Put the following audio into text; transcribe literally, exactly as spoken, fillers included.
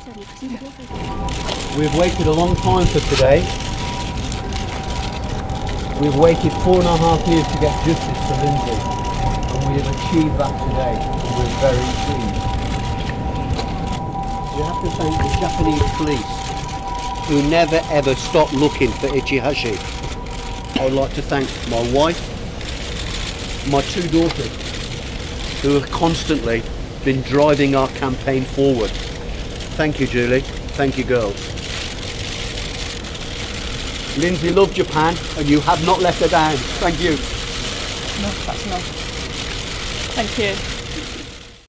We've waited a long time for today. We've waited four and a half years to get justice for Lindsay, and we have achieved that today, and we're very pleased. We have to thank the Japanese police, who never ever stop looking for Ichihashi. I'd like to thank my wife, my two daughters, who have constantly been driving our campaign forward. Thank you, Julie. Thank you, girls. Lindsay loved Japan, and you have not let her down. Thank you. No, that's enough. Thank you.